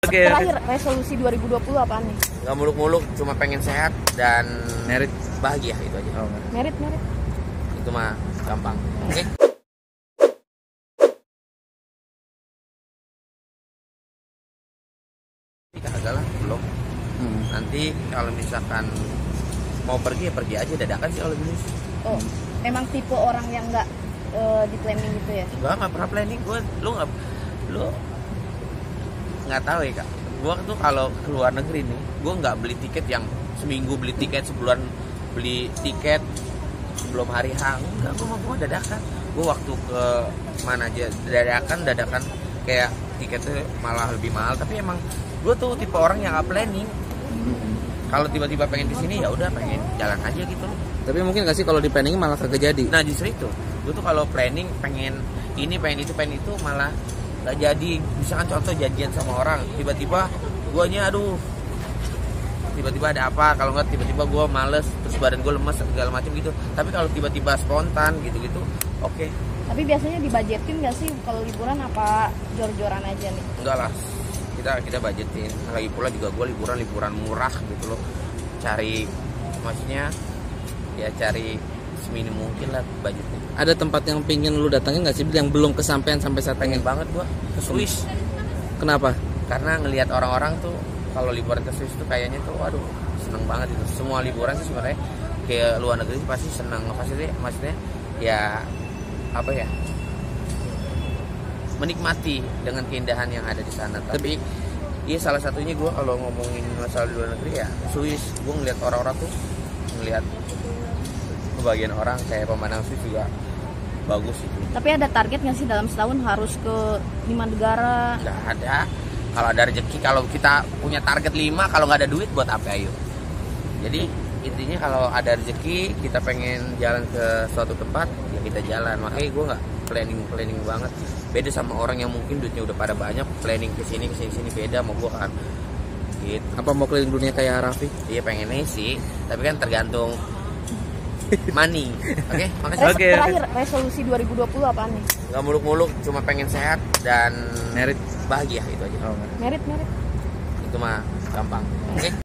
Terakhir, resolusi 2020 apaan nih? Gak muluk-muluk, cuma pengen sehat dan merit bahagia, itu aja. Merit. Itu mah gampang. Oke. Kagak lah, belum. Nanti kalau misalkan mau pergi ya pergi aja dadakan sih kalau bisnis. Oh, emang tipe orang yang nggak di planning gitu ya? Nggak pernah planning. Lu nggak tahu ya kak. Gue tuh kalau ke luar negeri nih, gue nggak beli tiket yang seminggu beli tiket, sebulan beli tiket sebelum hari H. Enggak, gue dadakan. Gue waktu ke mana aja dadakan kayak tiketnya malah lebih mahal. Tapi emang gue tuh tipe orang yang nggak planning. Kalau tiba-tiba pengen di sini ya udah pengen jalan aja gitu loh. Tapi mungkin nggak sih kalau di planning malah kagak jadi? Nah justru itu, gue tuh kalau planning pengen ini, pengen itu malah nggak jadi. Misalkan contoh janjian sama orang, tiba-tiba guanya tiba-tiba ada apa, kalau nggak tiba-tiba gue males, terus badan gue lemes segala macam gitu. Tapi kalau tiba-tiba spontan gitu-gitu, oke. Tapi biasanya dibajetin nggak sih kalau liburan, apa jor-joran aja nih? Enggak lah, kita budgetin. Lagi pula juga gue liburan murah gitu loh. Maksudnya ya cari seminim mungkin lah budgetnya. Ada tempat yang pingin lu datangin nggak sih yang belum kesampaian sampai saat Pengen ini? banget gue ke Swiss. Kenapa? Karena ngelihat orang-orang tuh kalau liburan ke Swiss tuh kayaknya tuh waduh seneng banget itu. Semua liburan sih sebenarnya ke luar negeri pasti seneng. Maksudnya ya apa ya, menikmati dengan keindahan yang ada di sana. Tapi iya salah satunya gue kalau ngomongin masalah di luar negeri ya Swiss. Gue ngelihat orang-orang tuh, ngelihat kebagian orang kayak pemandangan Swiss juga bagus itu. Tapi ada target nggak sih dalam setahun harus ke 5 negara? Nggak ada. Kalau ada rezeki, kalau kita punya target 5, kalau nggak ada duit buat apa ayo. Jadi intinya kalau ada rezeki, kita pengen jalan ke suatu tempat, ya kita jalan. Makanya gue nggak planning banget. Beda sama orang yang mungkin duitnya udah pada banyak, planning ke sini beda sama gue kan. Gitu. Apa mau keliling dunia kayak Raffi? Iya pengennya sih, tapi kan tergantung money. Oke, makasih. Terakhir, resolusi 2020 apaan nih? Gak muluk-muluk, cuma pengen sehat dan Merit bahagia, itu aja. Merit. Itu mah gampang. Oke.